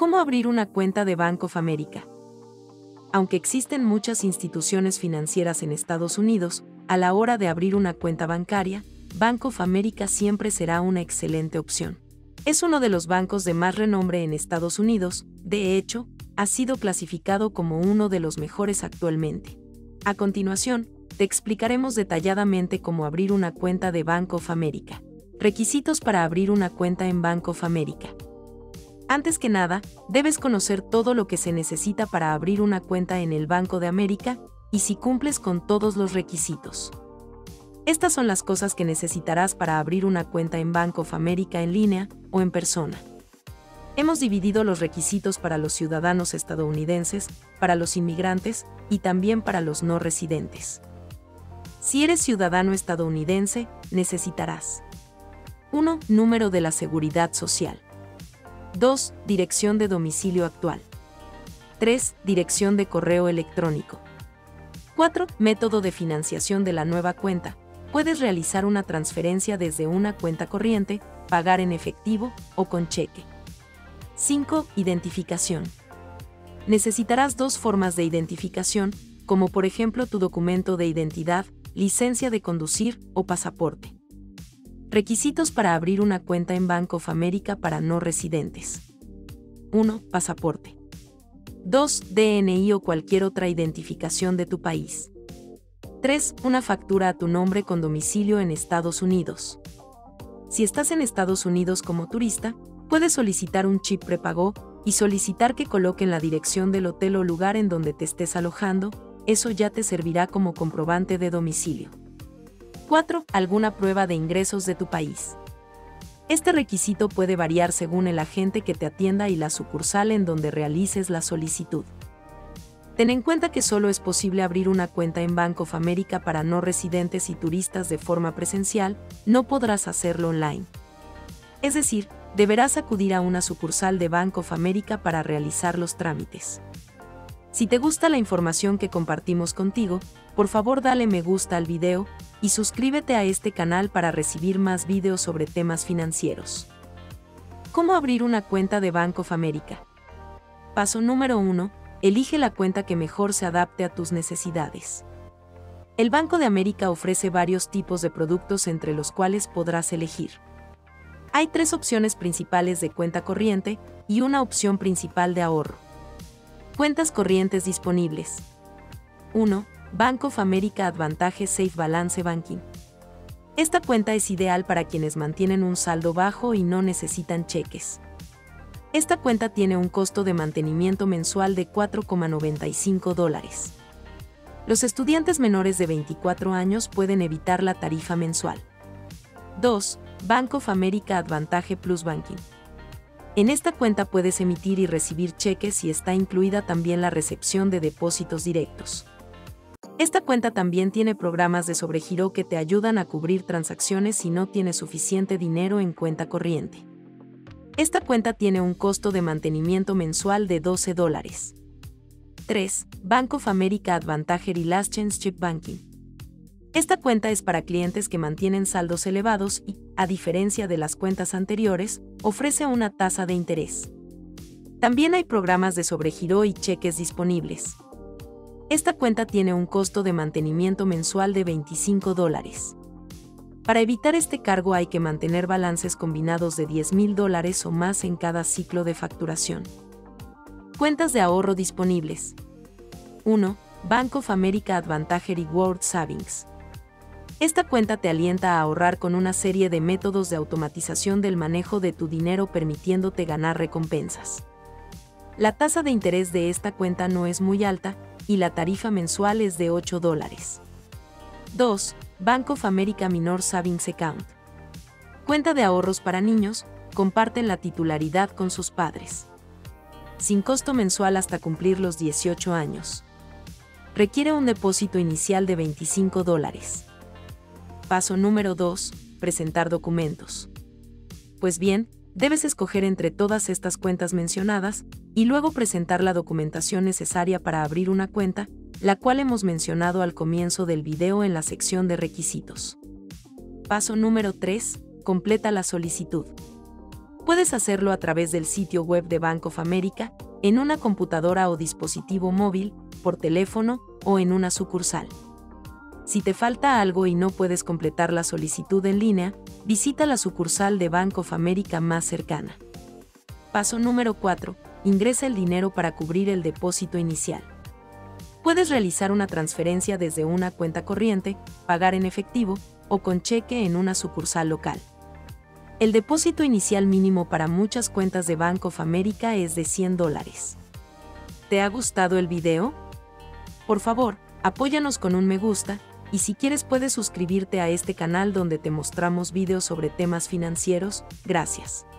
¿Cómo abrir una cuenta de Bank of America? Aunque existen muchas instituciones financieras en Estados Unidos, a la hora de abrir una cuenta bancaria, Bank of America siempre será una excelente opción. Es uno de los bancos de más renombre en Estados Unidos, de hecho, ha sido clasificado como uno de los mejores actualmente. A continuación, te explicaremos detalladamente cómo abrir una cuenta de Bank of America. Requisitos para abrir una cuenta en Bank of America. Antes que nada, debes conocer todo lo que se necesita para abrir una cuenta en el Banco de América y si cumples con todos los requisitos. Estas son las cosas que necesitarás para abrir una cuenta en Bank of America en línea o en persona. Hemos dividido los requisitos para los ciudadanos estadounidenses, para los inmigrantes y también para los no residentes. Si eres ciudadano estadounidense, necesitarás 1. Número de la Seguridad Social. 2. Dirección de domicilio actual. 3. Dirección de correo electrónico. 4. Método de financiación de la nueva cuenta. Puedes realizar una transferencia desde una cuenta corriente, pagar en efectivo o con cheque. 5. Identificación. Necesitarás dos formas de identificación, como por ejemplo tu documento de identidad, licencia de conducir o pasaporte. Requisitos para abrir una cuenta en Bank of America para no residentes. 1. Pasaporte. 2. DNI o cualquier otra identificación de tu país. 3. Una factura a tu nombre con domicilio en Estados Unidos. Si estás en Estados Unidos como turista, puedes solicitar un chip prepago y solicitar que coloquen la dirección del hotel o lugar en donde te estés alojando, eso ya te servirá como comprobante de domicilio. 4. Alguna prueba de ingresos de tu país. Este requisito puede variar según el agente que te atienda y la sucursal en donde realices la solicitud. Ten en cuenta que solo es posible abrir una cuenta en Bank of America para no residentes y turistas de forma presencial, no podrás hacerlo online. Es decir, deberás acudir a una sucursal de Bank of America para realizar los trámites. Si te gusta la información que compartimos contigo, por favor dale me gusta al video y suscríbete a este canal para recibir más videos sobre temas financieros. ¿Cómo abrir una cuenta de Bank of America? Paso número 1. Elige la cuenta que mejor se adapte a tus necesidades. El Banco de América ofrece varios tipos de productos entre los cuales podrás elegir. Hay 3 opciones principales de cuenta corriente y una opción principal de ahorro. Cuentas corrientes disponibles. 1. Bank of America Advantage Safe Balance Banking. Esta cuenta es ideal para quienes mantienen un saldo bajo y no necesitan cheques. Esta cuenta tiene un costo de mantenimiento mensual de $4,95. Los estudiantes menores de 24 años pueden evitar la tarifa mensual. 2. Bank of America Advantage Plus Banking. En esta cuenta puedes emitir y recibir cheques y está incluida también la recepción de depósitos directos. Esta cuenta también tiene programas de sobregiro que te ayudan a cubrir transacciones si no tienes suficiente dinero en cuenta corriente. Esta cuenta tiene un costo de mantenimiento mensual de $12. 3. Bank of America Advantage Relationship Banking. Esta cuenta es para clientes que mantienen saldos elevados y, a diferencia de las cuentas anteriores, ofrece una tasa de interés. También hay programas de sobregiro y cheques disponibles. Esta cuenta tiene un costo de mantenimiento mensual de $25. Para evitar este cargo hay que mantener balances combinados de $10,000 o más en cada ciclo de facturación. Cuentas de ahorro disponibles. 1. Bank of America Advantage Reward Savings. Esta cuenta te alienta a ahorrar con una serie de métodos de automatización del manejo de tu dinero permitiéndote ganar recompensas. La tasa de interés de esta cuenta no es muy alta y la tarifa mensual es de $8. 2. Bank of America Minor Savings Account. Cuenta de ahorros para niños, comparten la titularidad con sus padres. Sin costo mensual hasta cumplir los 18 años. Requiere un depósito inicial de $25. Paso número 2. Presentar documentos. Pues bien, debes escoger entre todas estas cuentas mencionadas y luego presentar la documentación necesaria para abrir una cuenta, la cual hemos mencionado al comienzo del video en la sección de requisitos. Paso número 3. Completa la solicitud. Puedes hacerlo a través del sitio web de Bank of America, en una computadora o dispositivo móvil, por teléfono o en una sucursal. Si te falta algo y no puedes completar la solicitud en línea, visita la sucursal de Bank of America más cercana. Paso número 4. Ingresa el dinero para cubrir el depósito inicial. Puedes realizar una transferencia desde una cuenta corriente, pagar en efectivo o con cheque en una sucursal local. El depósito inicial mínimo para muchas cuentas de Bank of America es de $100. ¿Te ha gustado el video? Por favor, apóyanos con un me gusta, y si quieres puedes suscribirte a este canal donde te mostramos videos sobre temas financieros. Gracias.